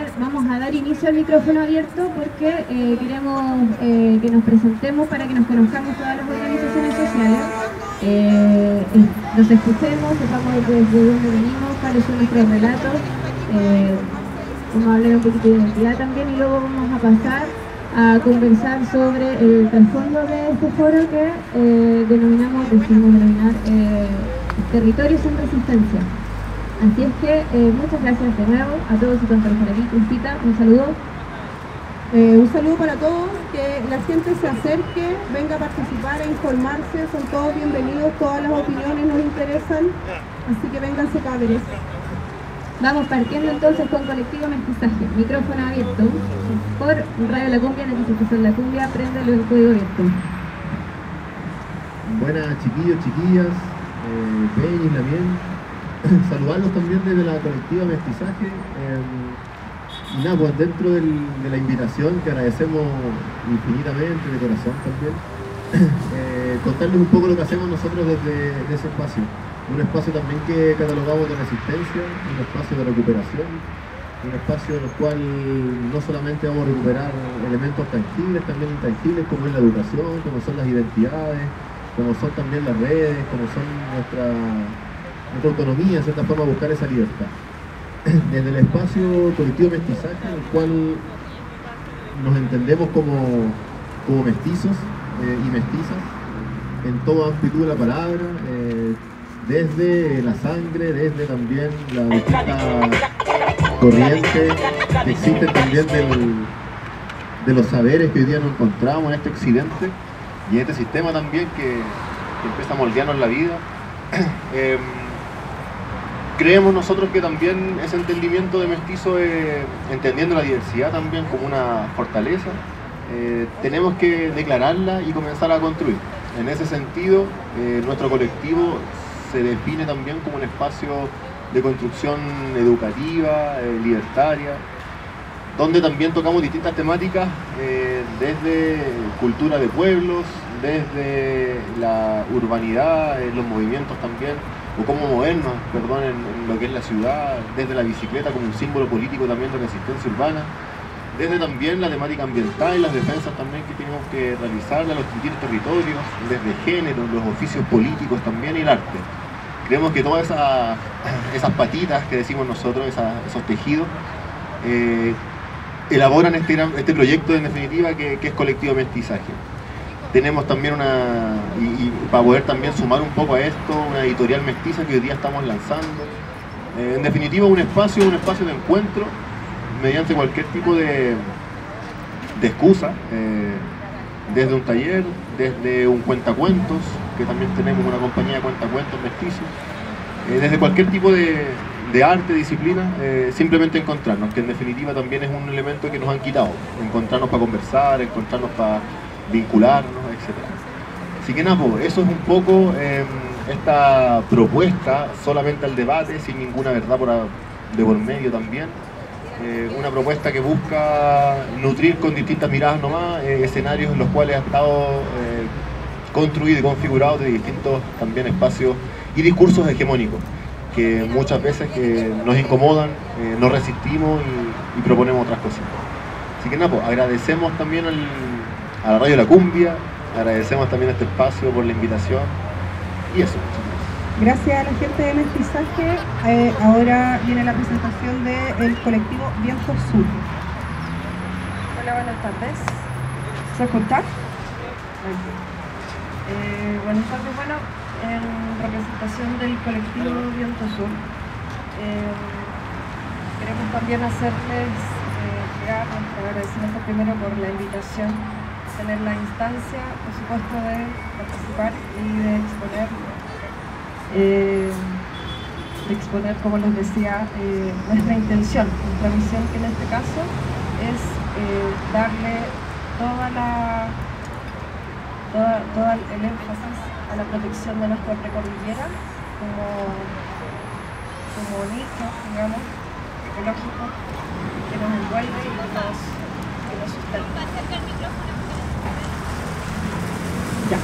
vamos a dar inicio al micrófono abierto porque queremos que nos presentemos para que nos conozcamos todas las organizaciones sociales, nos escuchemos, sepamos desde dónde venimos, cuáles son nuestros relatos, vamos a hablar un poquito de identidad también y luego vamos a pasar a conversar sobre el trasfondo de este foro que decidimos denominar Territorios en Resistencia. Así es que muchas gracias de nuevo a todos y tanto por aquí. Cristita, un saludo. Un saludo para todos, que la gente se acerque, venga a participar, a informarse, son todos bienvenidos, todas las opiniones nos interesan, así que vénganse cabres. Vamos partiendo entonces con Colectivo Mestizaje, micrófono abierto por Radio La Cumbia, noticias que son La Cumbia, préndelo el código abierto. Buenas chiquillos, chiquillas, Peña y Lamien. Saludarlos también desde la Colectiva Mestizaje y nada, pues dentro de la invitación que agradecemos infinitamente, de corazón también, contarles un poco lo que hacemos nosotros desde ese espacio. Un espacio también que catalogamos de resistencia, un espacio de recuperación, un espacio en el cual no solamente vamos a recuperar elementos tangibles, también intangibles, como es la educación, como son las identidades, como son también las redes, como son nuestra autonomía, en cierta forma, buscar esa libertad. Desde el espacio Colectivo Mestizaje, en el cual nos entendemos como mestizos y mestizas, en toda amplitud de la palabra, desde la sangre, desde también la distinta corriente que existe también de los saberes que hoy día nos encontramos en este occidente y en este sistema también que empieza a moldearnos la vida. Creemos nosotros que también ese entendimiento de mestizo, entendiendo la diversidad también como una fortaleza, tenemos que declararla y comenzar a construir. En ese sentido, nuestro colectivo se define también como un espacio de construcción educativa, libertaria, donde también tocamos distintas temáticas desde cultura de pueblos, desde la urbanidad, los movimientos también, o cómo movernos, perdón, en lo que es la ciudad, desde la bicicleta como un símbolo político también de resistencia urbana, desde también la temática ambiental y las defensas también que tenemos que realizar de los distintos territorios, desde género, los oficios políticos también y el arte. Creemos que todas esas patitas que decimos nosotros, esos tejidos, elaboran este proyecto en definitiva que es Colectivo Mestizaje. Tenemos también y para poder también sumar un poco a esto, una editorial mestiza que hoy día estamos lanzando. En definitiva, un espacio de encuentro mediante cualquier tipo de excusa, desde un taller, desde un cuentacuentos, que también tenemos una compañía de cuentacuentos mestizos, desde cualquier tipo de arte, disciplina, simplemente encontrarnos, que en definitiva también es un elemento que nos han quitado, encontrarnos para conversar, encontrarnos para vincularnos, etc. Así que nada, eso es un poco esta propuesta, solamente al debate, sin ninguna verdad de por medio también. Una propuesta que busca nutrir con distintas miradas nomás, escenarios en los cuales ha estado construido y configurado de distintos también espacios y discursos hegemónicos, que muchas veces nos incomodan, no resistimos y proponemos otras cositas. Así que nada, agradecemos también a la Radio La Cumbia, agradecemos también este espacio por la invitación y eso. Gracias a la gente de Mestizaje. Ahora viene la presentación del colectivo Viento Sur. Hola, buenas tardes. ¿Se escucha? Buenas tardes, bueno, en representación del colectivo Viento Sur, queremos también hacerles llegar nuestro agradecimiento primero por la invitación, tener la instancia, por supuesto, de participar y de exponer, como les decía, nuestra intención, nuestra misión, que en este caso es darle todo el énfasis a la protección de nuestra precordillera como nicho, digamos, ecológico que nos envuelve y que nos sustenta. Ya.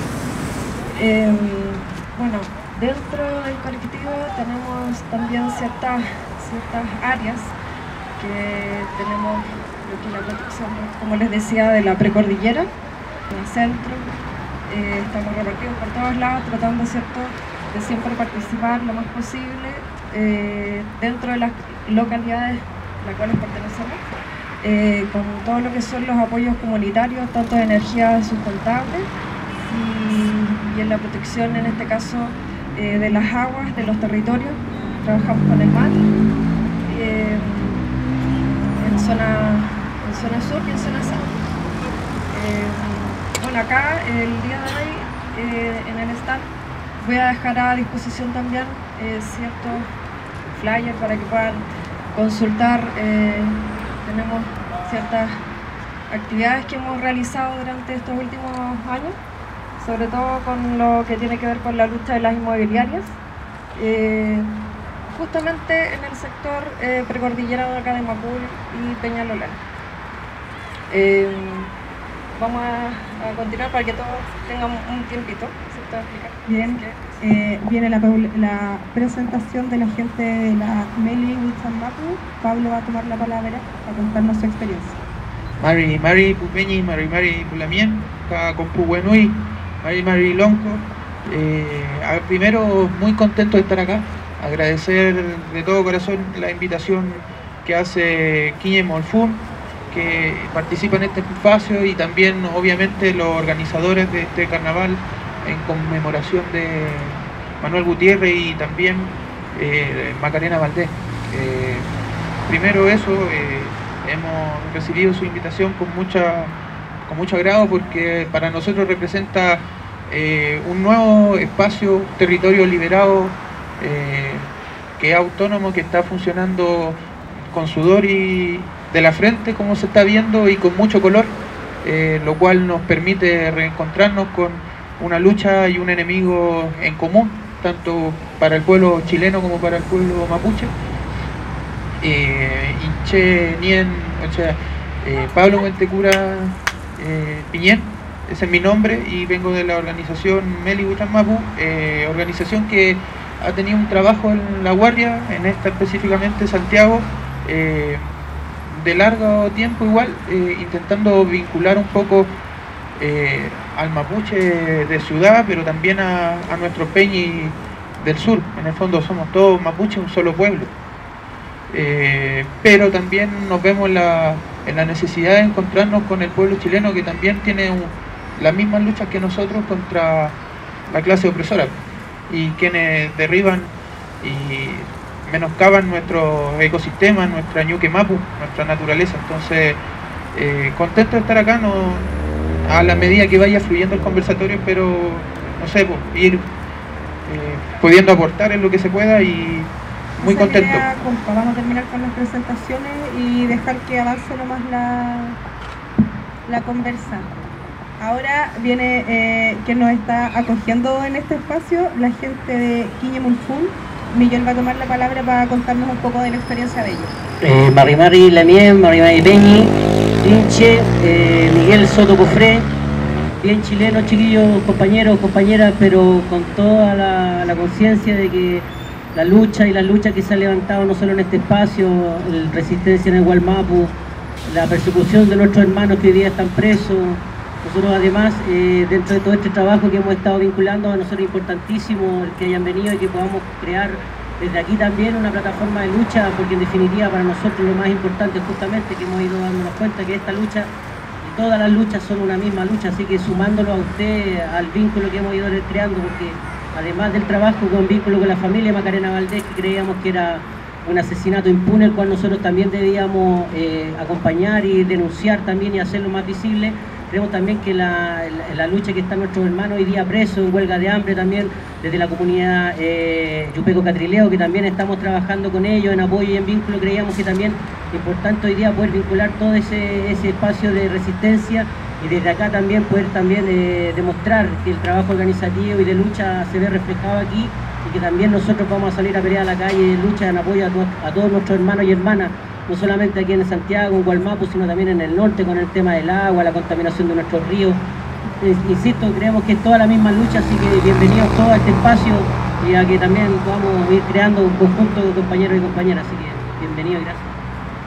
Bueno, dentro del colectivo tenemos también ciertas áreas que tenemos lo que es la protección, como les decía, de la precordillera, en el centro. Estamos repartidos por todos lados, tratando, ¿cierto?, de siempre participar lo más posible dentro de las localidades a las cuales pertenecemos, con todo lo que son los apoyos comunitarios, tanto de energía sustentable y en la protección, en este caso, de las aguas, de los territorios. Trabajamos con el mar, en zona sur y en zona centro. Bueno, acá el día de hoy, en el stand, voy a dejar a disposición también ciertos flyers para que puedan consultar. Tenemos ciertas actividades que hemos realizado durante estos últimos años, sobre todo con lo que tiene que ver con la lucha de las inmobiliarias, justamente en el sector precordillera de acá de Mapul y Peñalolén. Vamos a continuar para que todos tengan un tiempito, ¿cierto? Bien, viene la presentación de la gente de la Meli Huichan Mapu. Pablo va a tomar la palabra para contarnos su experiencia. Mari Pupeñi, Mari Pulamien, con Pubuenui, Mari Lonco. Primero, muy contento de estar acá, agradecer de todo corazón la invitación que hace Quiñe Molfún, que participa en este espacio, y también obviamente los organizadores de este carnaval en conmemoración de Manuel Gutiérrez y también Macarena Valdés. Primero eso, hemos recibido su invitación con mucho agrado, porque para nosotros representa un nuevo espacio, territorio liberado, que es autónomo, que está funcionando con sudor y de la frente, como se está viendo, y con mucho color, lo cual nos permite reencontrarnos con una lucha y un enemigo en común, tanto para el pueblo chileno como para el pueblo mapuche. Inche Nien, o sea, Pablo Huentecura Piñén, ese es mi nombre, y vengo de la organización Meli Huichan Mapu, organización que ha tenido un trabajo en La Guardia, en esta específicamente Santiago, de largo tiempo igual, intentando vincular un poco al mapuche de ciudad, pero también a nuestros peñis del sur. En el fondo somos todos mapuches, un solo pueblo, pero también nos vemos en la necesidad de encontrarnos con el pueblo chileno, que también tiene las mismas luchas que nosotros contra la clase opresora, y quienes derriban y menoscaban nuestros ecosistemas, nuestra ñuque mapu, nuestra naturaleza. Entonces, contento de estar acá, a la medida que vaya fluyendo el conversatorio, pero no sé, ir pudiendo aportar en lo que se pueda, y muy contento. Vamos a terminar con las presentaciones y dejar que avance nomás la conversa. Ahora viene quien nos está acogiendo en este espacio, la gente de Quiñe Molfún. Miguel va a tomar la palabra para contarnos un poco de la experiencia de ellos. Mari Lamien, Mari Peñi, Inche, Miguel Soto Cofré, bien chileno, chiquillos, compañeros, compañeras, pero con toda la conciencia de que la lucha y las luchas que se han levantado no solo en este espacio, la resistencia en el Gualmapu, la persecución de nuestros hermanos que hoy día están presos. Nosotros además, dentro de todo este trabajo que hemos estado vinculando, a nosotros es importantísimo el que hayan venido y que podamos crear desde aquí también una plataforma de lucha, porque en definitiva para nosotros lo más importante es justamente que hemos ido dándonos cuenta que esta lucha y todas las luchas son una misma lucha, así que sumándolo a usted al vínculo que hemos ido creando, porque además del trabajo con vínculo con la familia Macarena Valdés, que creíamos que era un asesinato impune, el cual nosotros también debíamos acompañar y denunciar también y hacerlo más visible. Creemos también que la lucha que están nuestros hermanos hoy día presos en huelga de hambre, también desde la comunidad Yupeco Catrileo, que también estamos trabajando con ellos en apoyo y en vínculo, creíamos que también es importante hoy día poder vincular todo ese espacio de resistencia, y desde acá también poder también demostrar que el trabajo organizativo y de lucha se ve reflejado aquí, y que también nosotros vamos a salir a pelear a la calle en lucha, en apoyo a todos nuestros hermanos y hermanas, no solamente aquí en Santiago, en Gualmapu, sino también en el norte, con el tema del agua, la contaminación de nuestros ríos. Insisto, creemos que es toda la misma lucha, así que bienvenidos todos a este espacio, y a que también podamos ir creando un conjunto de compañeros y compañeras, así que bienvenidos y gracias.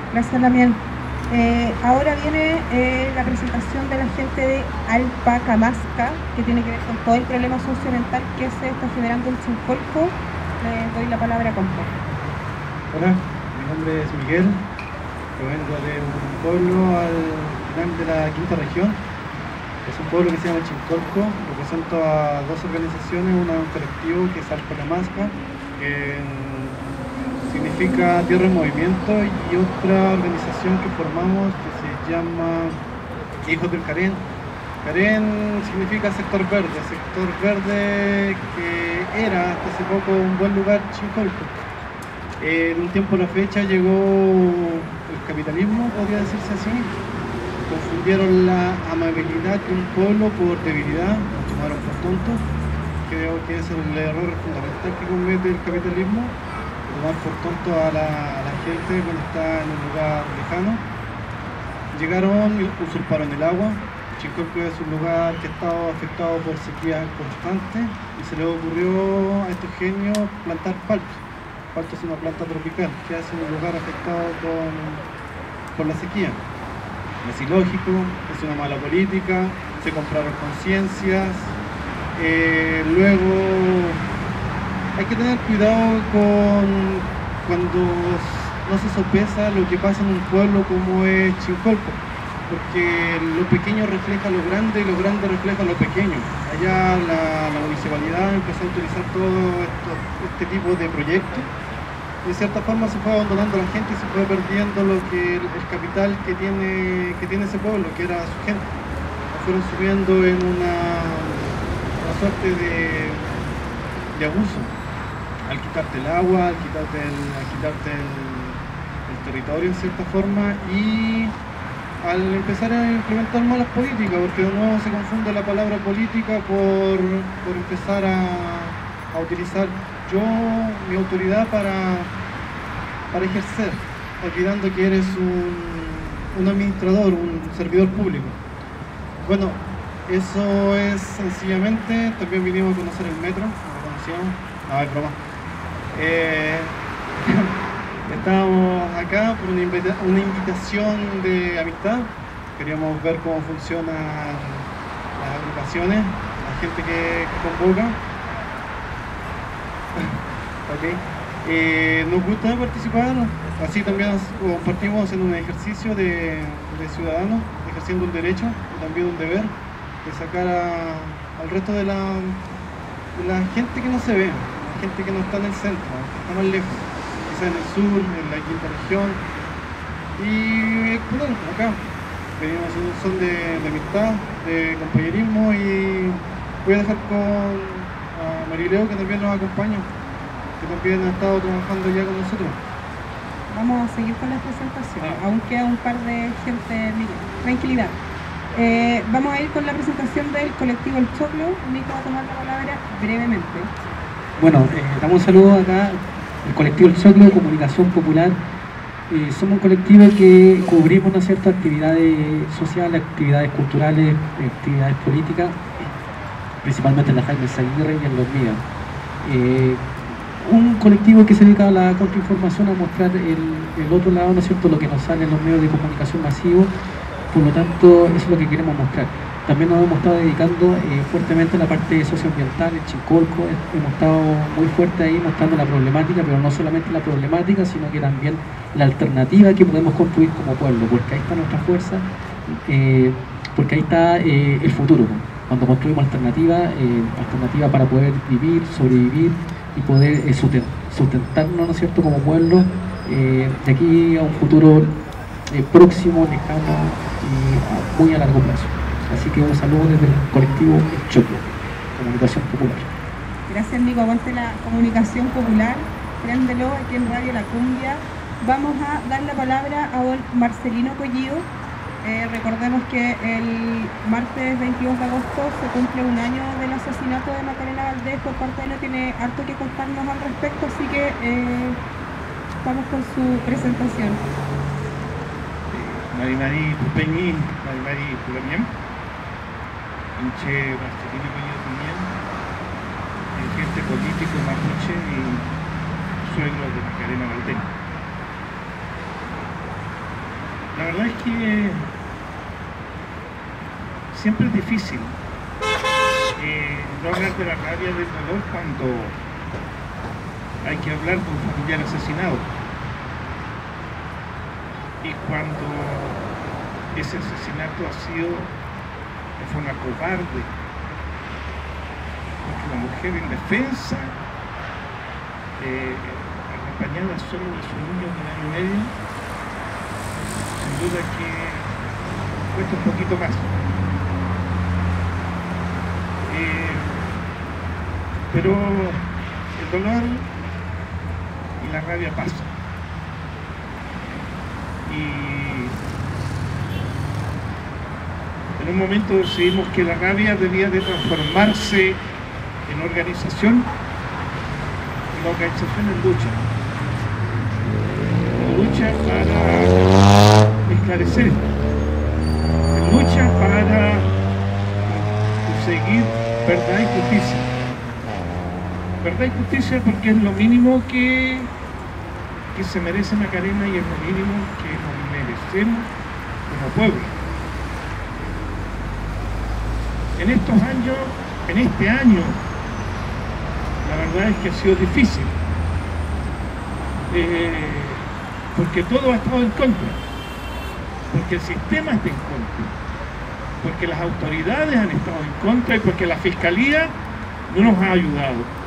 Gracias, Damián. Ahora viene la presentación de la gente de Alpacamasca, que tiene que ver con todo el problema socioambiental que se está generando en Chincolco. Le doy la palabra a Compo. Hola, mi nombre es Miguel, provengo de un pueblo al final de la quinta región. Es un pueblo que se llama Chincolco. Represento a dos organizaciones, una de un colectivo que es Alpacamasca, que significa Tierra en Movimiento, y otra organización que formamos que se llama Hijos del Carén. Carén significa sector verde que era hasta hace poco un buen lugar Chincolco. En un tiempo a la fecha llegó el capitalismo, podría decirse así. Confundieron la amabilidad de un pueblo por debilidad, nos tomaron por tontos. Creo que ese es el error fundamental que comete el capitalismo, tomar por tonto a la gente cuando está en un lugar lejano. Llegaron y usurparon el agua. Chincolco es un lugar que ha estado afectado por sequía constante y se le ocurrió a estos genios plantar palto. Palto es una planta tropical que hace un lugar afectado por la sequía. Es ilógico, es una mala política, se compraron conciencias. Luego hay que tener cuidado cuando no se sopesa lo que pasa en un pueblo como es Chincolco, porque lo pequeño refleja lo grande y lo grande refleja lo pequeño. Allá la municipalidad empezó a utilizar todo este tipo de proyectos. De cierta forma se fue abandonando a la gente y se fue perdiendo el capital que tiene ese pueblo, que era su gente. Lo fueron subiendo en una suerte de abuso. Al quitarte el agua, al quitarte el territorio en cierta forma, y al empezar a implementar malas políticas, porque de nuevo se confunde la palabra política por empezar a utilizar mi autoridad para ejercer, olvidando que eres un administrador, un servidor público. Bueno, eso es sencillamente. También vinimos a conocer el metro, no lo conocíamos, no, es broma. Estábamos acá por una invitación de amistad. Queríamos ver cómo funcionan las agrupaciones, la gente que convoca. Okay. Nos gusta participar, así también compartimos en un ejercicio de ciudadanos, ejerciendo un derecho y también un deber de sacar al resto de la gente que no se ve, la gente que no está en el centro, que está más lejos, quizás en el sur, en la quinta región, y bueno, acá venimos en un son de amistad, de compañerismo, y voy a dejar con Marileo, que también nos acompaña, que también ha estado trabajando ya con nosotros. Vamos a seguir con la presentación, aún queda un par de gente, Miguel, tranquilidad. Vamos a ir con la presentación del colectivo El Choclo. Nico va a tomar la palabra brevemente. Bueno, damos un saludo acá, el colectivo El Choclo de Comunicación Popular. Somos un colectivo que cubrimos unas ciertas actividades sociales, actividades culturales, actividades políticas, principalmente en la Jaime Zaguirre y en la Hormiga. Un colectivo que se dedica a la contrainformación, a mostrar el otro lado, ¿no es cierto?, lo que nos sale en los medios de comunicación masivos. Por lo tanto, eso es lo que queremos mostrar. También nos hemos estado dedicando fuertemente a la parte socioambiental en Chincolco. Hemos estado muy fuerte ahí mostrando la problemática, pero no solamente la problemática, sino que también la alternativa que podemos construir como pueblo, porque ahí está nuestra fuerza, porque ahí está el futuro. Cuando construimos alternativa para poder vivir, sobrevivir y poder sustentarnos, ¿no es cierto?, como pueblo, de aquí a un futuro próximo, lejano y muy a largo plazo. Así que un saludo desde el colectivo El Choclo, Comunicación Popular. Gracias, Nico. Aguante la comunicación popular, préndelo aquí en Radio La Cumbia. Vamos a dar la palabra a don Marcelino Collido. Recordemos que el martes 22 de agosto se cumple un año del asesinato de Macarena Valdés por parte de él. Tiene harto que contarnos al respecto, así que vamos con su presentación. Mari Pupeñi, Mari Pulamien, Inche Marcelino Collido también, dirigente político mapuche y suegro de Macarena Valdés. La verdad es que siempre es difícil no hablar de la rabia del dolor cuando hay que hablar de un familiar asesinado y cuando ese asesinato ha sido de forma cobarde, porque una mujer indefensa, acompañada solo de su niño de 1 año y medio, sin duda que cuesta un poquito más. Pero el dolor y la rabia pasan. Y en un momento decidimos que la rabia debía de transformarse en organización, y la organización en lucha. En lucha para esclarecer, en lucha para conseguir verdad y justicia. Verdad y justicia porque es lo mínimo que se merece Macarena y es lo mínimo que nos merecemos como pueblo. En estos años, en este año, la verdad es que ha sido difícil, porque todo ha estado en contra, porque el sistema está en contra, porque las autoridades han estado en contra y porque la Fiscalía no nos ha ayudado.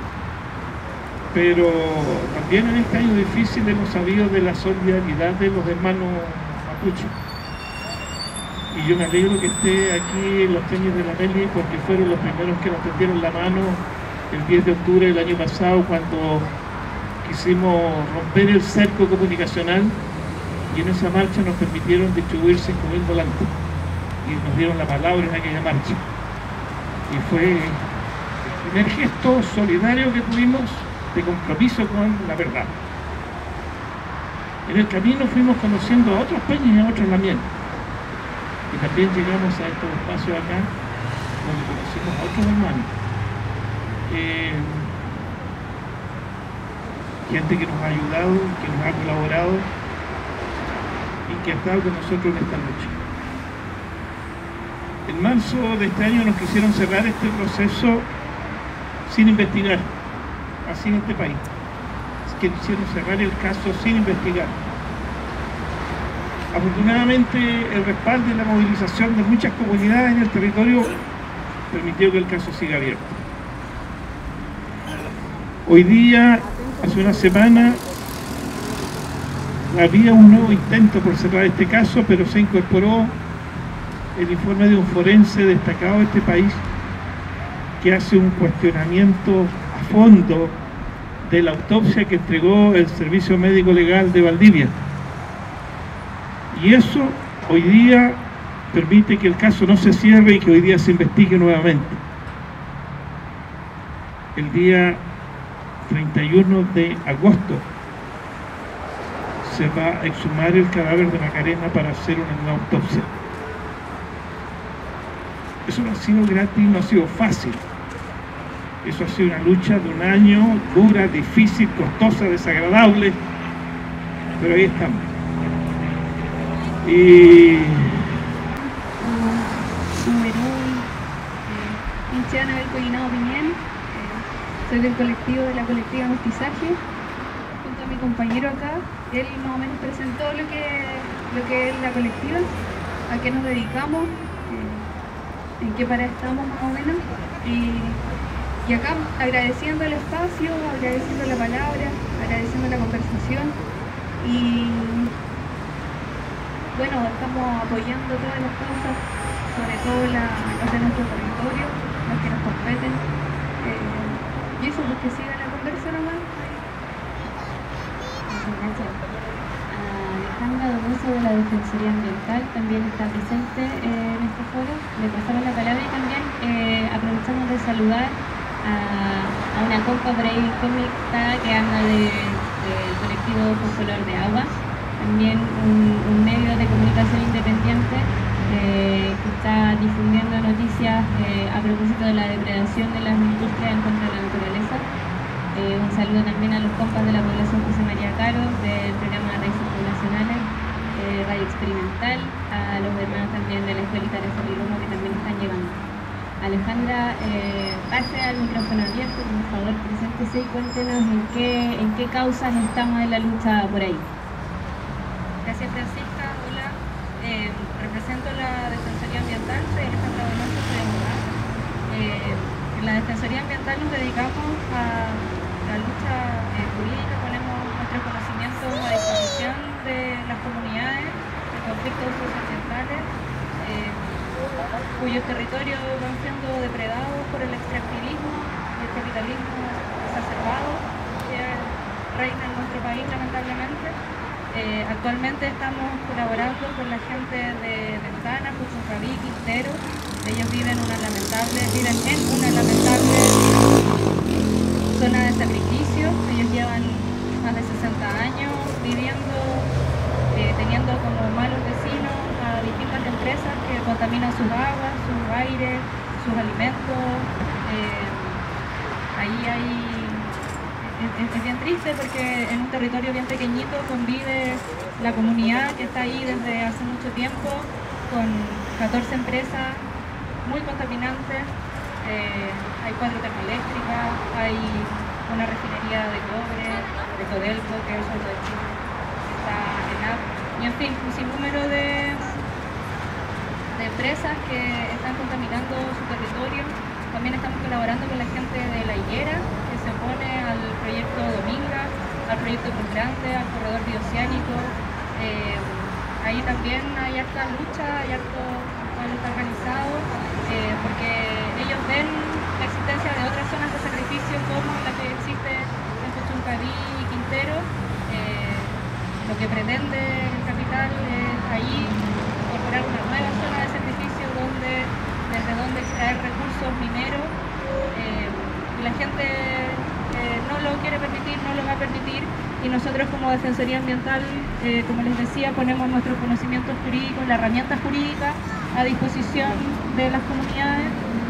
Pero también en este año difícil hemos sabido de la solidaridad de los hermanos mapuches. Y yo me alegro que esté aquí en los tenis de la Meli porque fueron los primeros que nos tendieron la mano el 10 de octubre del año pasado cuando quisimos romper el cerco comunicacional y en esa marcha nos permitieron distribuir 5.000 volantes y nos dieron la palabra en aquella marcha. Y fue el primer gesto solidario que tuvimos de compromiso con la verdad. En el camino fuimos conociendo a otros peñas y a otros Lamiel. Y también llegamos a estos espacios acá, donde conocimos a otros hermanos. Gente que nos ha ayudado, que nos ha colaborado y que ha estado con nosotros en esta lucha. En marzo de este año nos quisieron cerrar este proceso sin investigar. Así en este país, es que quisieron cerrar el caso sin investigar. Afortunadamente el respaldo y la movilización de muchas comunidades en el territorio permitió que el caso siga abierto. Hoy día, hace una semana, había un nuevo intento por cerrar este caso, pero se incorporó el informe de un forense destacado de este país que hace un cuestionamiento a fondo de la autopsia que entregó el Servicio Médico Legal de Valdivia. Y eso hoy día permite que el caso no se cierre y que hoy día se investigue nuevamente. El día 31 de agosto se va a exhumar el cadáver de Macarena para hacer una nueva autopsia. Eso no ha sido gratis, no ha sido fácil. Eso ha sido una lucha de 1 año, dura, difícil, costosa, desagradable, pero ahí estamos. Y Ana del Collinado Piñén, soy del colectivo de la colectiva Mestizaje, junto a mi compañero acá. Él más o menos presentó lo que es la colectiva, a qué nos dedicamos, en qué parada estamos más o menos, y acá agradeciendo el espacio, agradeciendo la palabra, agradeciendo la conversación, y bueno, estamos apoyando todas las cosas, sobre todo los de nuestro territorio, los que nos competen, y eso, pues que siga la conversa nomás. Muchas gracias. Alejandra Donoso de la Defensoría Ambiental también está presente en este foro. Le pasamos la palabra y también aprovechamos de saludar a una compa por ahí cómica que anda del colectivo Color de Agua, también un medio de comunicación independiente que está difundiendo noticias a propósito de la depredación de las industrias en contra de la naturaleza. Un saludo también a los compas de la población José María Caro del programa Raíces Poblacionales, Radio Experiencia. ambiental, a los hermanos también de la escuelita de Solilomo que también están llegando. Alejandra, pase al micrófono abierto, por favor, preséntese y cuéntenos en qué causas estamos en la lucha por ahí. Gracias, Francisca. Hola, represento la Defensoría Ambiental, soy Alejandra Donoso, soy abogada. En la Defensoría Ambiental nos dedicamos a la lucha jurídica, ponemos nuestros conocimientos a disposición de las comunidades de conflictos socioambientales cuyos territorios van siendo depredados por el extractivismo y el capitalismo exacerbado que reina en nuestro país, lamentablemente. Actualmente estamos colaborando con la gente de Ventana, Puchuncaví, Quintero. Ellos viven en una lamentable zona de sacrificio. Ellos llevan más de 60 años viviendo, teniendo como malos vecinos a distintas empresas que contaminan sus aguas, sus aires, sus alimentos. Es bien triste porque en un territorio bien pequeñito convive la comunidad que está ahí desde hace mucho tiempo con 14 empresas muy contaminantes. Hay 4 termoeléctricas, hay una refinería de cobre, de Codelco, que es el sueldo de Chile, está en AP, y en fin, un sinnúmero de empresas que están contaminando su territorio. También estamos colaborando con la gente de La Higuera, que se opone al proyecto Dominga, al proyecto Cruz Grande, al corredor bioceánico. Ahí también hay harta lucha, hay harto pueblo está organizado, porque ellos ven la existencia de otras zonas de sacrificio como la que existe en Puchuncaví y Quintero. Lo que pretende el capital es ahí incorporar una nueva zona de sacrificio desde donde extraer recursos mineros. La gente no lo quiere permitir, no lo va a permitir, y nosotros como Defensoría Ambiental, como les decía, ponemos nuestros conocimientos jurídicos, la herramienta jurídica a disposición de las comunidades,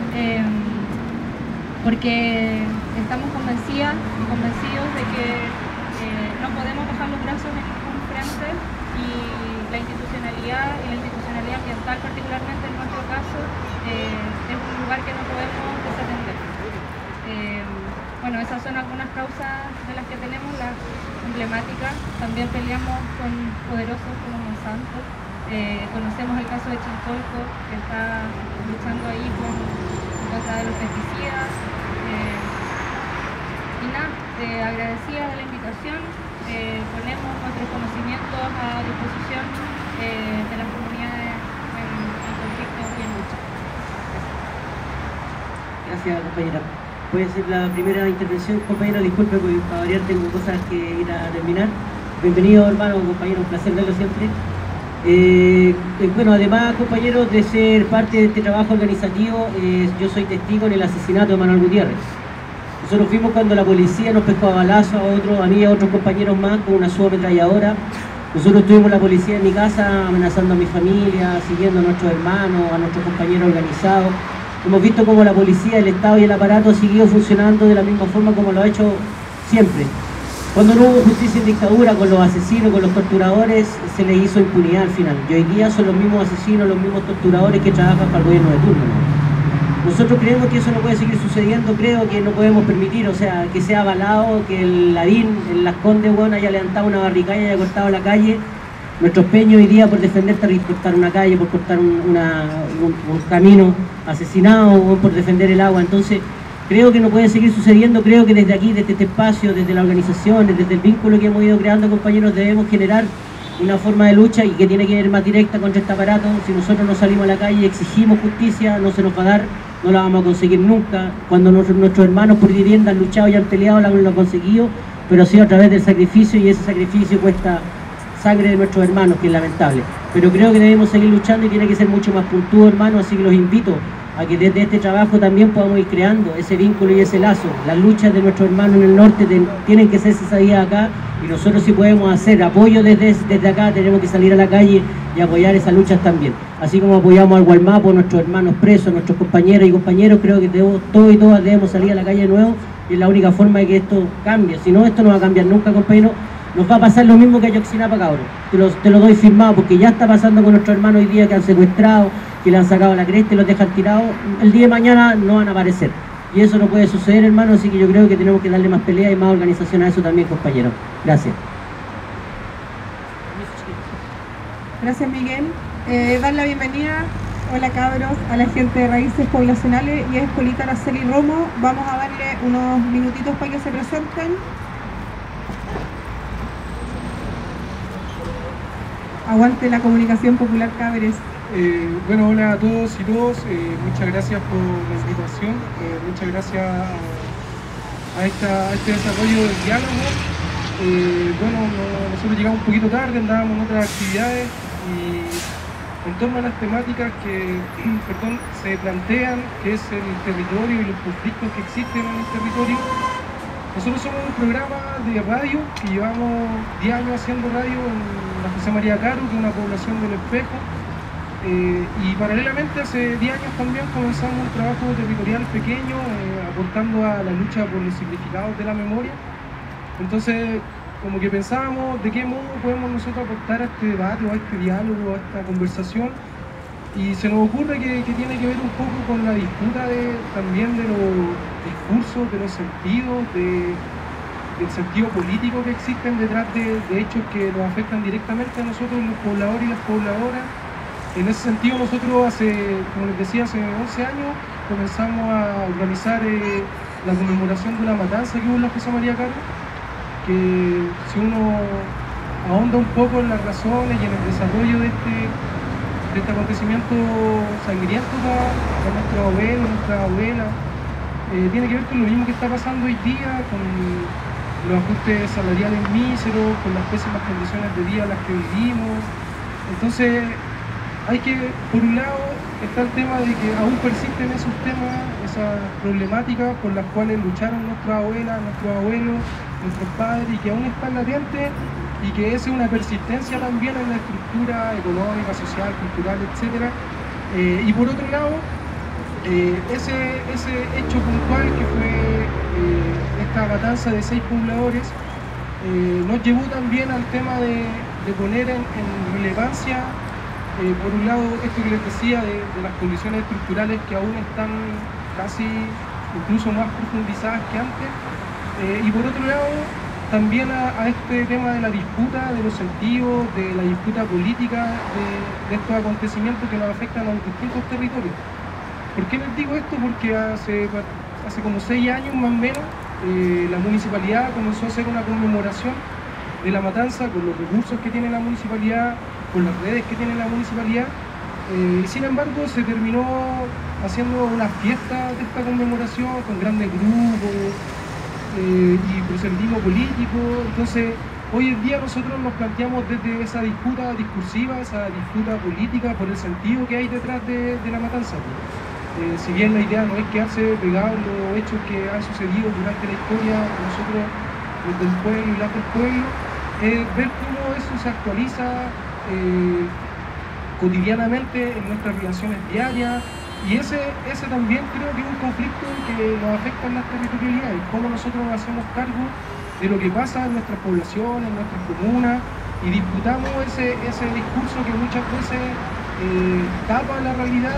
porque estamos convencidos de que no podemos bajar los brazos en ningún frente, y la institucionalidad ambiental, particularmente en nuestro caso, es un lugar que no podemos desatender. Bueno, esas son algunas causas de las que tenemos, las emblemáticas. También peleamos con poderosos como Monsanto. Conocemos el caso de Chincolco, que está luchando ahí en contra de los pesticidas. Y nada, agradecida de la invitación, ponemos nuestros conocimientos a disposición de las comunidades en conflicto y en lucha. Gracias, compañera. Puede ser la primera intervención, compañera. Disculpe, porque para variar tengo cosas que ir a terminar. Bienvenido, hermano, compañero, un placer verlo siempre. Bueno, además, compañeros, de ser parte de este trabajo organizativo, yo soy testigo en el asesinato de Manuel Gutiérrez. Nosotros fuimos cuando la policía nos pescó a balazo a mí y a otros compañeros más con una subametralladora. Nosotros tuvimos la policía en mi casa amenazando a mi familia, siguiendo a nuestros hermanos, a nuestros compañeros organizados. Hemos visto cómo la policía, el Estado y el aparato ha seguido funcionando de la misma forma como lo ha hecho siempre. Cuando no hubo justicia en dictadura con los asesinos, con los torturadores, se les hizo impunidad al final. Y hoy día son los mismos asesinos, los mismos torturadores que trabajan para el gobierno de turno, ¿no? Nosotros creemos que eso no puede seguir sucediendo, creo que no podemos permitir, o sea, que sea avalado, que el Ladín, el Las Condes, bueno, haya levantado una barricada y haya cortado la calle. Nuestros peños hoy día por defender cortar una calle, por cortar un camino asesinado, o por defender el agua. Entonces, creo que no puede seguir sucediendo. Creo que desde aquí, desde este espacio, desde las organizaciones, desde el vínculo que hemos ido creando, compañeros, debemos generar una forma de lucha y que tiene que ir más directa contra este aparato. Si nosotros no salimos a la calle y exigimos justicia, no se nos va a dar, no la vamos a conseguir nunca. Cuando nuestros hermanos por vivienda han luchado y han peleado, lo han conseguido, pero ha sido a través del sacrificio, y ese sacrificio cuesta sangre de nuestros hermanos, que es lamentable. Pero creo que debemos seguir luchando y tiene que ser mucho más puntual, hermanos, así que los invito a que desde este trabajo también podamos ir creando ese vínculo y ese lazo. Las luchas de nuestros hermanos en el norte tienen que ser cesadas acá, y nosotros, si podemos hacer apoyo desde acá, tenemos que salir a la calle y apoyar esas luchas también. Así como apoyamos al Gualmapo, nuestros hermanos presos, nuestros compañeros y compañeros, creo que todos y todas debemos salir a la calle de nuevo, y es la única forma de que esto cambie. Si no, esto no va a cambiar nunca, compañeros. nos va a pasar lo mismo que a Yoxinapa, cabrón. Te lo doy firmado, porque ya está pasando con nuestros hermanos hoy día que han secuestrado, que le han sacado la cresta y los dejan tirados. El día de mañana no van a aparecer. Y eso no puede suceder, hermano, así que yo creo que tenemos que darle más pelea y más organización a eso también, compañeros. Gracias. Gracias, Miguel. Dar la bienvenida, hola cabros, a la gente de Raíces Poblacionales y a Escuelita Araceli Romo. Vamos a darle unos minutitos para que se presenten. Aguante la comunicación popular, cabres. Bueno, hola a todos y todas, muchas gracias por la invitación, muchas gracias a este desarrollo del diálogo. Bueno, nosotros llegamos un poquito tarde, andábamos en otras actividades y en torno a las temáticas que se plantean, que es el territorio y los conflictos que existen en el territorio. Nosotros somos un programa de radio que llevamos 10 años haciendo radio en la José María Caro, que es una población del Espejo. Y paralelamente hace 10 años también comenzamos un trabajo territorial pequeño, aportando a la lucha por los significados de la memoria. Entonces, como que pensábamos de qué modo podemos nosotros aportar a este debate, o a este diálogo, a esta conversación. Y se nos ocurre que tiene que ver un poco con la disputa también de los discursos, de los sentidos, del sentido político que existen detrás de hechos que nos afectan directamente a nosotros, los pobladores y las pobladoras. En ese sentido, nosotros como les decía, hace 11 años comenzamos a organizar la conmemoración de la matanza que hubo en la José María Caro, que si uno ahonda un poco en las razones y en el desarrollo de este acontecimiento sangriento para nuestros abuelos, nuestras abuelas, tiene que ver con lo mismo que está pasando hoy día, con los ajustes salariales míseros, con las pésimas condiciones de vida en las que vivimos. Entonces, hay que, por un lado, está el tema de que aún persisten esos temas, esas problemáticas por las cuales lucharon nuestras abuelas, nuestros abuelos, nuestros padres, y que aún están latentes, y que esa es una persistencia también en la estructura económica, social, cultural, etc. Y por otro lado, ese hecho puntual que fue esta matanza de 6 pobladores, nos llevó también al tema de poner en relevancia, por un lado, esto que les decía de las condiciones estructurales que aún están casi incluso más profundizadas que antes, y por otro lado también a este tema de la disputa de los sentidos, de la disputa política de estos acontecimientos que nos afectan a los distintos territorios. ¿Por qué les digo esto? Porque hace como 6 años más o menos la municipalidad comenzó a hacer una conmemoración de la matanza con los recursos que tiene la municipalidad, con las redes que tiene la municipalidad, y sin embargo se terminó haciendo una fiesta de esta conmemoración con grandes grupos y proselitismo político. Entonces hoy en día nosotros nos planteamos desde esa disputa discursiva, esa disputa política por el sentido que hay detrás de la matanza. Si bien la idea no es quedarse pegado en los hechos que han sucedido durante la historia, nosotros los del pueblo y las del pueblo, ver cómo eso se actualiza cotidianamente en nuestras relaciones diarias, y ese también creo que es un conflicto que nos afecta en las territorialidades, cómo nosotros nos hacemos cargo de lo que pasa en nuestras poblaciones, en nuestras comunas, y disputamos ese discurso que muchas veces tapa la realidad,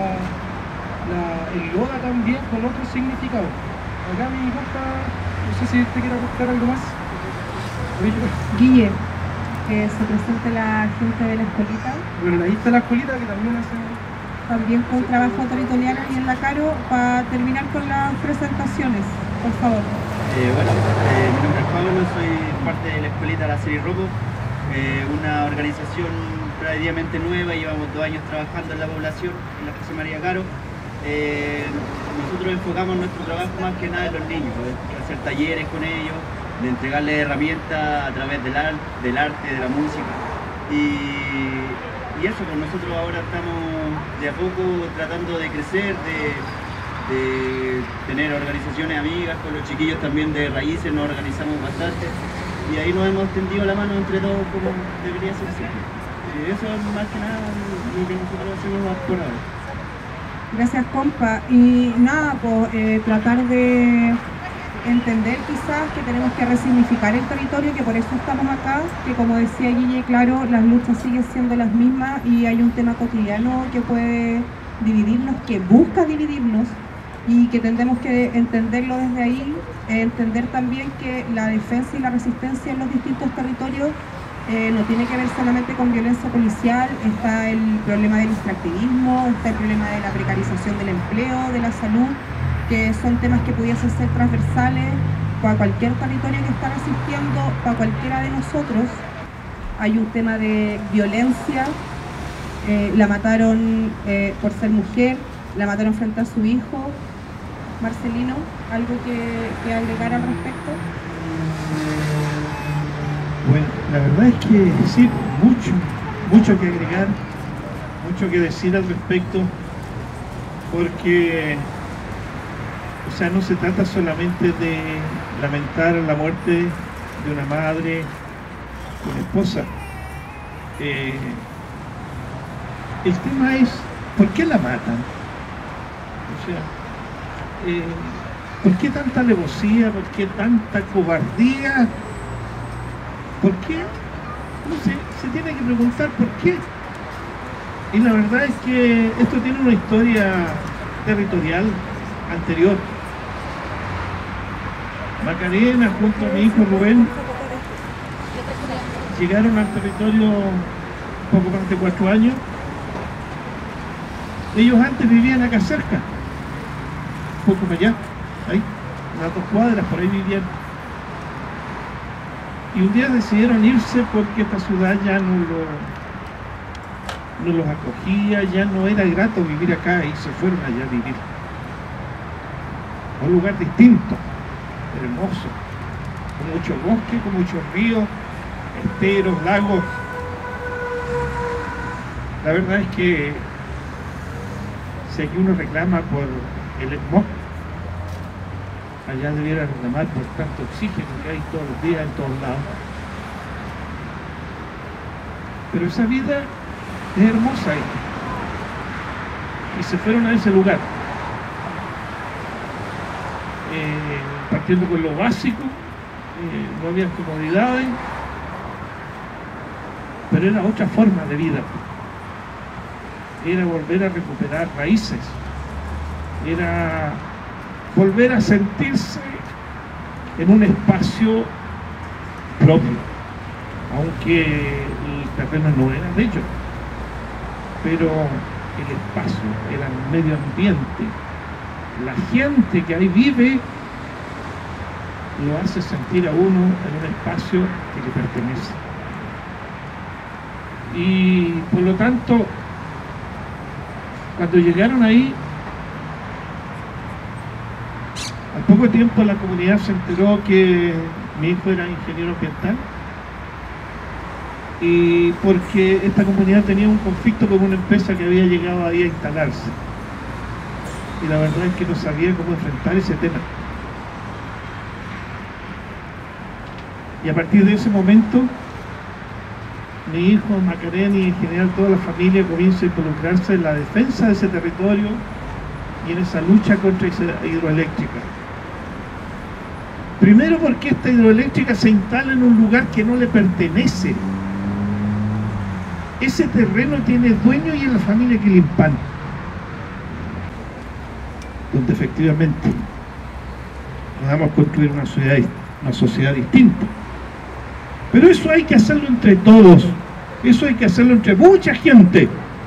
enloda también con otros significados. Acá mi compa, no sé si te quiere aportar algo más. Guille, que se presente la gente de la escuelita. Bueno, ahí está la escuelita que también hace... También con trabajo territorial y en la Caro, para terminar con las presentaciones, por favor. Bueno, mi nombre es Pablo, soy parte de la escuelita Araceli Romo, una organización relativamente nueva, llevamos 2 años trabajando en la población, en la José María Caro. Nosotros enfocamos nuestro trabajo más que nada en los niños, hacer talleres con ellos, de entregarles herramientas a través del arte, de la música. Y eso, pues nosotros ahora estamos de a poco tratando de crecer, de tener organizaciones amigas, con los chiquillos también de Raíces nos organizamos bastante, y ahí nos hemos tendido la mano entre todos como debería ser siempre. Eso es más que nada lo que nosotros hacemos por ahora. Gracias, compa. Y nada, pues tratar de entender quizás que tenemos que resignificar el territorio, que por eso estamos acá, que como decía Guille, claro, las luchas siguen siendo las mismas y hay un tema cotidiano que puede dividirnos, que busca dividirnos, y que tendremos que entenderlo desde ahí, entender también que la defensa y la resistencia en los distintos territorios no tiene que ver solamente con violencia policial. Está el problema del extractivismo, está el problema de la precarización del empleo, de la salud, que son temas que pudiesen ser transversales para cualquier territorio que está resistiendo, para cualquiera de nosotros. Hay un tema de violencia, la mataron por ser mujer, la mataron frente a su hijo. Marcelino, ¿algo que agregar al respecto? Bueno, la verdad es que sí, mucho que agregar, mucho que decir al respecto, porque, o sea, no se trata solamente de lamentar la muerte de una madre, de una esposa. El tema es, ¿por qué la matan? O sea, ¿por qué tanta alevosía? ¿Por qué tanta cobardía? ¿Por qué? No sé, se tiene que preguntar por qué. Y la verdad es que esto tiene una historia territorial anterior. Macarena junto a mi hijo Rubén llegaron al territorio poco más de 4 años. Ellos antes vivían acá cerca, poco para allá, ahí, unas 2 cuadras, por ahí vivían. Y un día decidieron irse porque esta ciudad ya no los acogía, ya no era grato vivir acá, y se fueron allá a vivir. A un lugar distinto, hermoso, con mucho bosque, con muchos ríos, esteros, lagos. La verdad es que si aquí uno reclama por el smog, allá debiera reclamar por tanto oxígeno que hay todos los días en todos lados. Pero esa vida es hermosa ahí. Y se fueron a ese lugar, partiendo con lo básico, no había comodidades, pero era otra forma de vida. Era volver a recuperar raíces, era volver a sentirse en un espacio propio, aunque el terreno no era de ellos, pero el espacio, el medio ambiente, la gente que ahí vive, lo hace sentir a uno en un espacio que le pertenece. Y por lo tanto, cuando llegaron ahí, al poco tiempo la comunidad se enteró que mi hijo era ingeniero ambiental, y porque esta comunidad tenía un conflicto con una empresa que había llegado ahí a instalarse, y la verdad es que no sabía cómo enfrentar ese tema. Y a partir de ese momento, mi hijo, Macarena y en general toda la familia comienza a involucrarse en la defensa de ese territorio y en esa lucha contra esa hidroeléctrica. Primero porque esta hidroeléctrica se instala en un lugar que no le pertenece. Ese terreno tiene dueño y es la familia Quilimpán, donde efectivamente vamos a construir una sociedad distinta. Pero eso hay que hacerlo entre todos, eso hay que hacerlo entre mucha gente.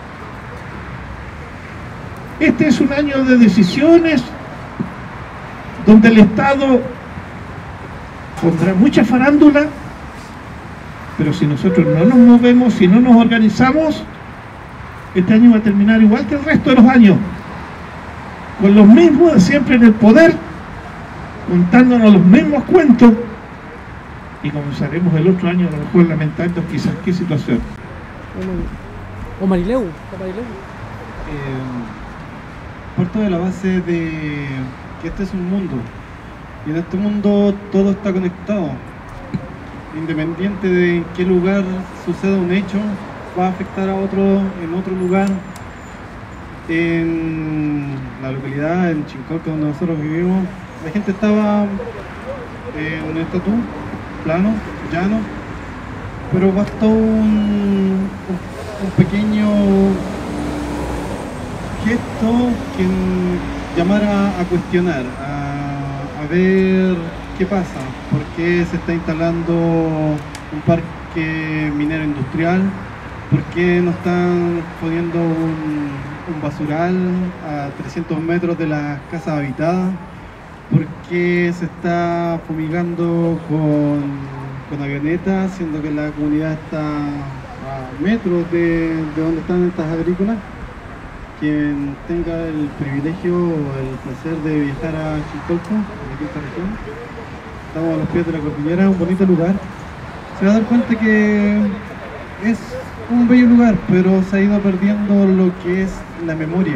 Este es un año de decisiones donde el Estado pondrá mucha farándula, pero si nosotros no nos movemos, si no nos organizamos, este año va a terminar igual que el resto de los años, con los mismos de siempre en el poder, contándonos los mismos cuentos, y comenzaremos el otro año a lo mejor lamentando quizás qué situación. O Marileu. Parto de la base de que este es un mundo, y en este mundo todo está conectado. Independiente de en qué lugar suceda un hecho, va a afectar a otro en otro lugar. En la localidad, en Chincolca, donde nosotros vivimos, La gente estaba en un estatus plano, llano, pero bastó un pequeño gesto que llamara a cuestionar, a ver qué pasa, por qué se está instalando un parque minero industrial, por qué no están poniendo un basural a 300 metros de las casas habitadas, por qué se está fumigando con avionetas, siendo que la comunidad está a metros de donde están estas agrícolas. Quien tenga el privilegio o el placer de viajar a Chilcolco, aquí en esta región, estamos a los pies de la cordillera, un bonito lugar, se va a dar cuenta que es un bello lugar, pero se ha ido perdiendo lo que es la memoria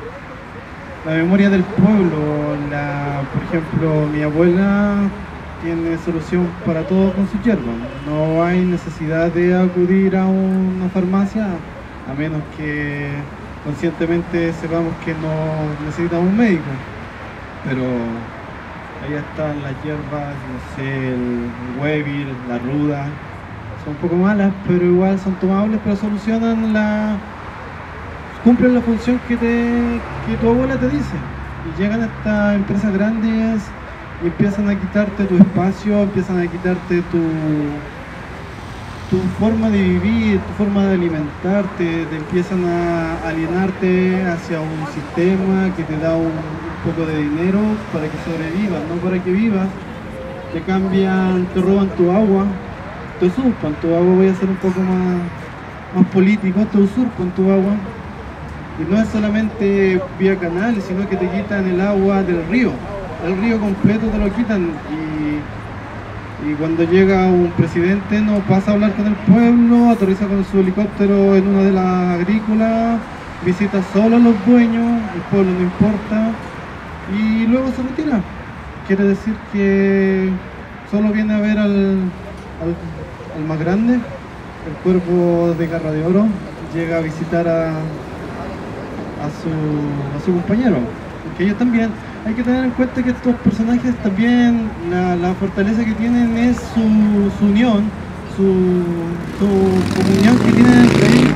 del pueblo. Por ejemplo, mi abuela tiene solución para todo con su hierba, no hay necesidad de acudir a una farmacia, a menos que conscientemente sepamos que no necesitamos un médico, pero ahí están las hierbas, no sé, el huevil, la ruda, son un poco malas, pero igual son tomables, pero cumplen la función que tu abuela te dice. Y llegan estas empresas grandes y empiezan a quitarte tu espacio, empiezan a quitarte tu forma de vivir, tu forma de alimentarte, te empiezan a alienarte hacia un sistema que te da un poco de dinero para que sobrevivas, no para que vivas. Te cambian, te roban tu agua, te usurpan tu agua. Voy a ser un poco más político, te usurpan tu agua. Y no es solamente vía canales, sino que te quitan el agua del río. El río completo te lo quitan y cuando llega un presidente no pasa a hablar con el pueblo, aterriza con su helicóptero en una de las agrícolas, visita solo a los dueños, el pueblo no importa y luego se retira. Quiere decir que solo viene a ver al más grande, el cuervo de garra de oro, llega a visitar a su compañero, porque ellos también. Hay que tener en cuenta que estos personajes también, la fortaleza que tienen es su unión, su comunión que tienen entre ellos,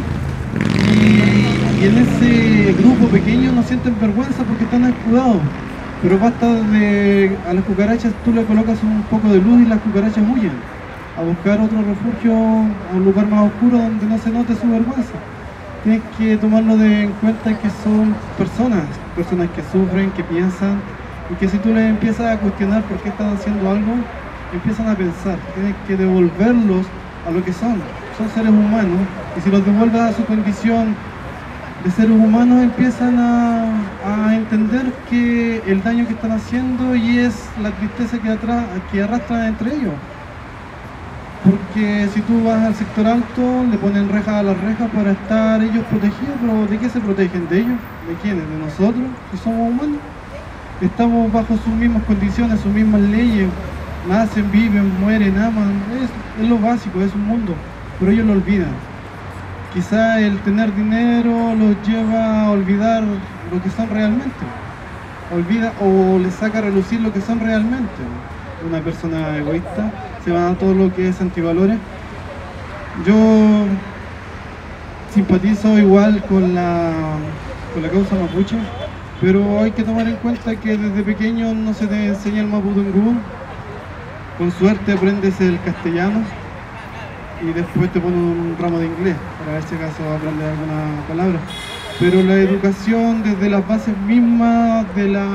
y en ese grupo pequeño no sienten vergüenza porque están escudados, pero basta a las cucarachas tú le colocas un poco de luz y las cucarachas huyen a buscar otro refugio, a un lugar más oscuro donde no se note su vergüenza. Tienes que tomarlo en cuenta que son personas que sufren, que piensan, y que si tú les empiezas a cuestionar por qué están haciendo algo, empiezan a pensar. Tienes que devolverlos a lo que son seres humanos, y si los devuelves a su condición de seres humanos, empiezan a entender que el daño que están haciendo y es la tristeza que arrastran entre ellos. Porque si tú vas al sector alto, le ponen rejas a las rejas para estar ellos protegidos, pero ¿de qué se protegen? ¿De ellos? ¿De quiénes? ¿De nosotros? Si somos humanos. Estamos bajo sus mismas condiciones, sus mismas leyes. Nacen, viven, mueren, aman. Es lo básico, es un mundo. Pero ellos lo olvidan. Quizá el tener dinero los lleva a olvidar lo que son realmente. O les saca a relucir lo que son realmente. Una persona egoísta, se va a todo lo que es antivalores. Yo simpatizo igual con la causa mapuche, pero hay que tomar en cuenta que desde pequeño no se te enseña el mapudungún. Con suerte aprendes el castellano y después te ponen un ramo de inglés para ver si acaso aprendes alguna palabra. Pero la educación desde las bases mismas de la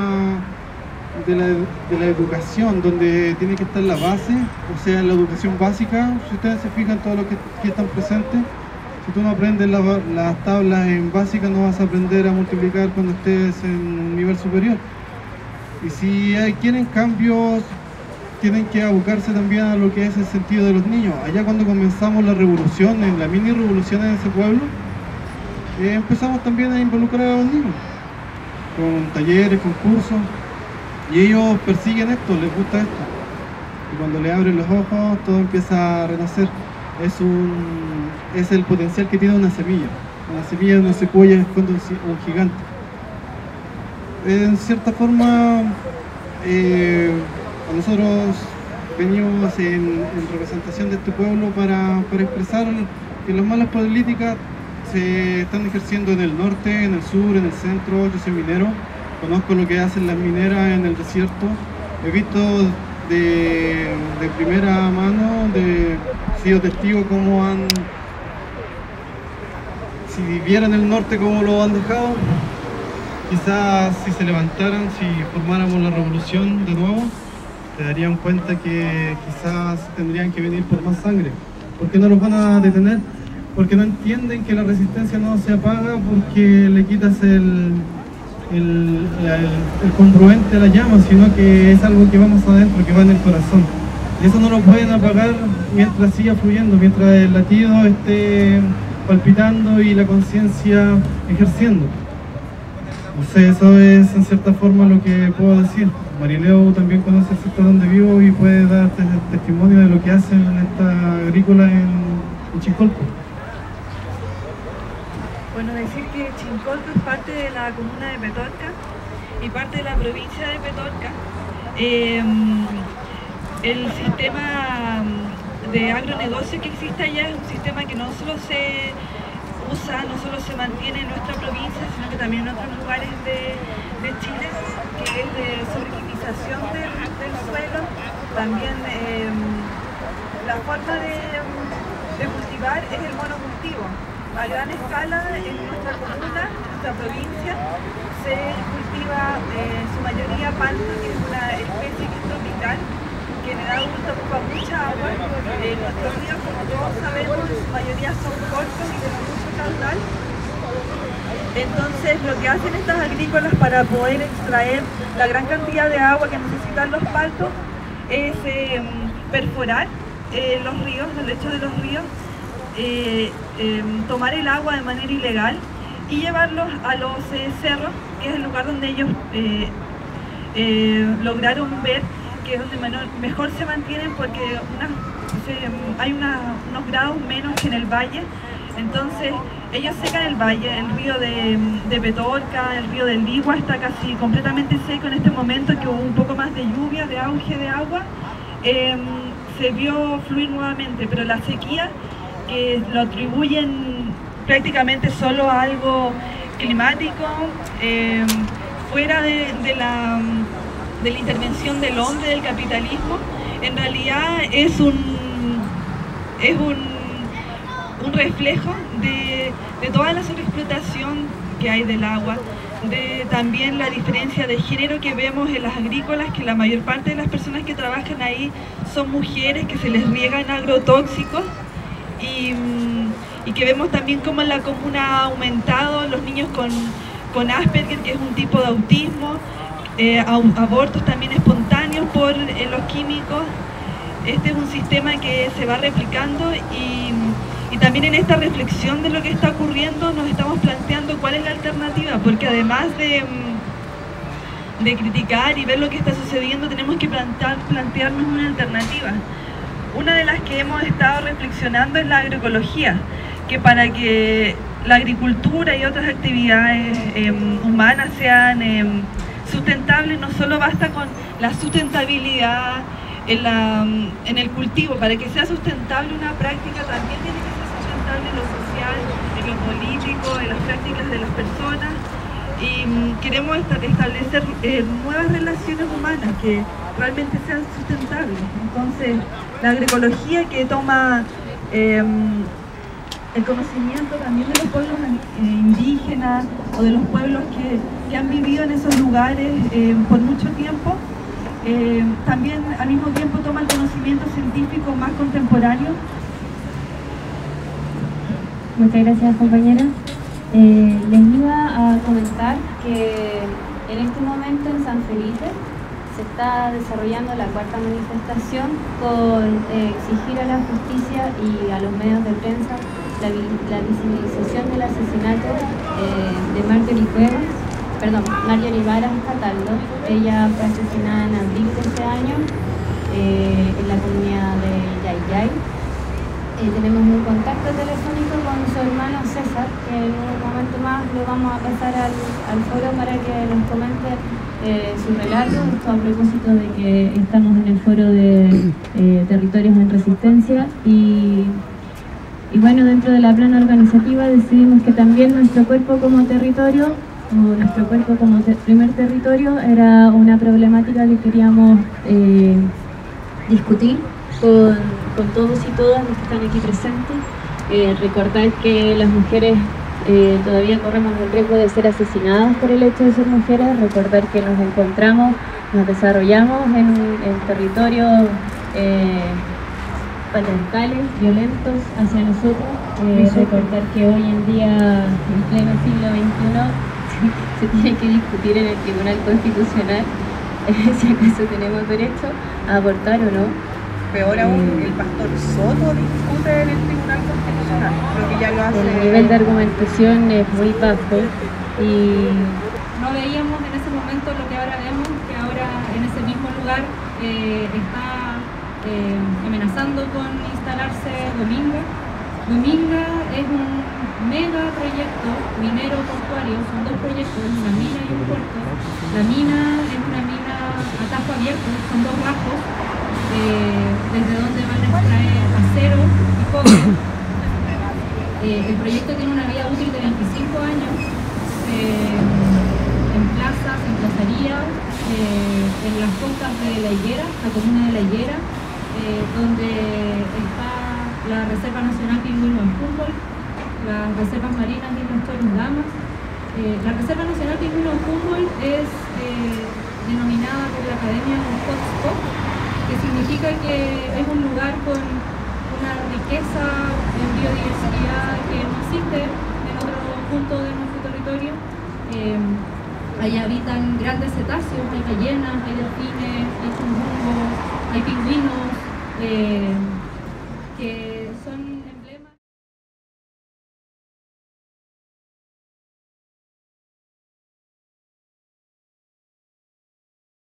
educación, donde tiene que estar la base, o sea, la educación básica. Si ustedes se fijan todos los que están presentes, si tú no aprendes las tablas en básica, no vas a aprender a multiplicar cuando estés en un nivel superior. Y si quieren cambios, tienen que abocarse también a lo que es el sentido de los niños. Allá cuando comenzamos la revolución, la mini revolución en ese pueblo, empezamos también a involucrar a los niños, con talleres, con cursos. Y ellos persiguen esto, les gusta esto. Y cuando le abren los ojos, todo empieza a renacer. Es el potencial que tiene una semilla. Una semilla de una secuoya esconde un gigante. En cierta forma, nosotros venimos en representación de este pueblo para expresar que las malas políticas se están ejerciendo en el norte, en el sur, en el centro. Yo soy minero, conozco lo que hacen las mineras en el desierto, he visto de primera mano, he sido testigo cómo si vivieran el norte como lo han dejado, quizás si se levantaran, si formáramos la revolución de nuevo, se darían cuenta que quizás tendrían que venir por más sangre. ¿Por qué no los van a detener? Porque no entienden que la resistencia no se apaga porque le quitas el congruente a la llama, sino que es algo que va más adentro, que va en el corazón. Y eso no lo pueden apagar mientras siga fluyendo, mientras el latido esté palpitando y la conciencia ejerciendo. No sé, eso es en cierta forma lo que puedo decir. Marileo también conoce el sector donde vivo y puede dar testimonio de lo que hacen en esta agrícola en Chincolco. Bueno, decir que Chincolco es parte de la comuna de Petorca y parte de la provincia de Petorca. El sistema de agronegocio que existe allá es un sistema que no solo se usa, no solo se mantiene en nuestra provincia, sino que también en otros lugares de Chile, que es de sobreutilización del suelo. También la forma de cultivar es el monocultivo. A gran escala en nuestra comuna, en nuestra provincia, se cultiva en su mayoría palto, que es una especie que es tropical, que le da ocupa mucha agua. Nuestros ríos, como todos sabemos, en su mayoría son cortos y de mucho caudal. Entonces, lo que hacen estas agrícolas para poder extraer la gran cantidad de agua que necesitan los paltos es perforar los ríos, los lechos de los ríos, tomar el agua de manera ilegal y llevarlos a los cerros, que es el lugar donde ellos lograron ver que es donde mejor se mantienen, porque hay unos grados menos que en el valle. Entonces ellos secan el valle, el río de Petorca, el río del Ligua está casi completamente seco en este momento, que hubo un poco más de lluvia, de auge de agua, se vio fluir nuevamente, pero la sequía lo atribuyen prácticamente solo a algo climático, fuera de la intervención del hombre, del capitalismo. En realidad es un reflejo de toda la sobreexplotación que hay del agua, de también la diferencia de género que vemos en las agrícolas, que la mayor parte de las personas que trabajan ahí son mujeres, que se les riegan agrotóxicos, y que vemos también cómo en la comuna ha aumentado los niños con Asperger, que es un tipo de autismo, abortos también espontáneos por los químicos. Este es un sistema que se va replicando y también en esta reflexión de lo que está ocurriendo nos estamos planteando cuál es la alternativa, porque además de criticar y ver lo que está sucediendo, tenemos que plantearnos una alternativa. Una de las que hemos estado reflexionando es la agroecología, que para que la agricultura y otras actividades humanas sean sustentables, no solo basta con la sustentabilidad en el cultivo. Para que sea sustentable una práctica también tiene que ser sustentable en lo social, en lo político, en las prácticas de las personas, y queremos establecer nuevas relaciones humanas que realmente sean sustentables. Entonces, la agroecología que toma el conocimiento también de los pueblos indígenas o de los pueblos que han vivido en esos lugares por mucho tiempo, también al mismo tiempo toma el conocimiento científico más contemporáneo. Muchas gracias, compañera. Les iba a comentar que en este momento en San Felipe se está desarrollando la cuarta manifestación con exigir a la justicia y a los medios de prensa la visibilización del asesinato de Marjorie Varas Cataldo. Ella fue asesinada en abril de este año en la comunidad de Yayay. Tenemos un contacto telefónico con su hermano César, que en un momento más lo vamos a pasar al foro para que nos comente su relato, esto a propósito de que estamos en el foro de territorios en resistencia y bueno, dentro de la plana organizativa decidimos que también nuestro cuerpo como territorio, o nuestro cuerpo como primer territorio, era una problemática que queríamos discutir con todos y todas los que están aquí presentes. Recordar que las mujeres todavía corremos el riesgo de ser asesinadas por el hecho de ser mujeres, recordar que nos encontramos, nos desarrollamos en territorios patriarcales, violentos hacia nosotros, recordar que hoy en día, en pleno siglo XXI, se tiene que discutir en el Tribunal Constitucional si acaso tenemos derecho a abortar o no. Peor aún, el pastor Soto discute en el Tribunal Constitucional, creo que ya lo hace. El nivel de argumentación es muy bajo y no veíamos en ese momento lo que ahora vemos, que ahora en ese mismo lugar está amenazando con instalarse Dominga. Dominga es un mega proyecto minero portuario, son dos proyectos, una mina y un puerto. La mina es una mina a tajo abierto, son dos bajos, desde donde van a extraer acero y cobre. El proyecto tiene una vida útil de 25 años, en plazas, en plazarías, en las costas de La Higuera, la comuna de La Higuera, donde está la Reserva Nacional Pingüino en Humboldt, las reservas marinas de las Torres Damas. La Reserva Nacional Pingüino en Humboldt es denominada por la Academia como hotspot, que significa que es un lugar con una riqueza en biodiversidad que no existe en otro punto de nuestro territorio. Ahí habitan grandes cetáceos, hay ballenas, hay delfines, hay chungungos, hay pingüinos, que son